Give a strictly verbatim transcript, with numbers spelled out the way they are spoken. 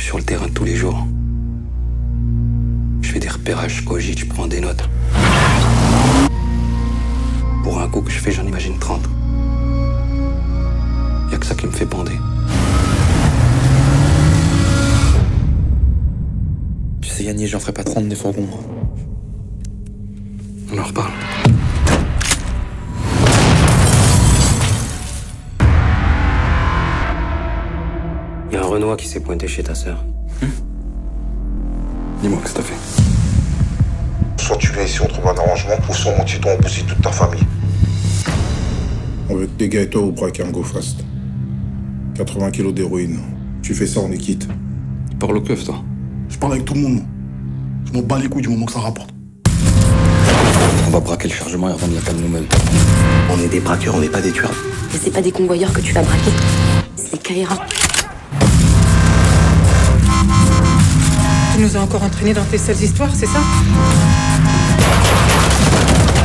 sur le terrain tous les jours. Je fais des repérages, je cogite, je prends des notes. Pour un coup que je fais, j'en imagine trente. Y a que ça qui me fait bander. Tu sais, Yannick, j'en ferai pas trente des fourgons, moi. On en reparle. Il y a un Renoir qui s'est pointé chez ta sœur. Hum Dis-moi, qu'est-ce que t'as fait? Soit tu viens ici, on trouve un arrangement, ou soit mon titon, on bousille toute ta famille. On veut que des gars et toi au braquer un go fast. quatre-vingts kilos d'héroïne. Tu fais ça, on est quitte. Tu parles au keuf, toi? Je parle avec tout le monde. Je m'en bats les couilles du moment que ça rapporte. On va braquer le chargement et revendre la table nous-mêmes. On est des braqueurs, on n'est pas des tueurs. Mais c'est pas des convoyeurs que tu vas braquer. C'est les K R A. Tu nous as encore entraînés dans tes sales histoires, c'est ça?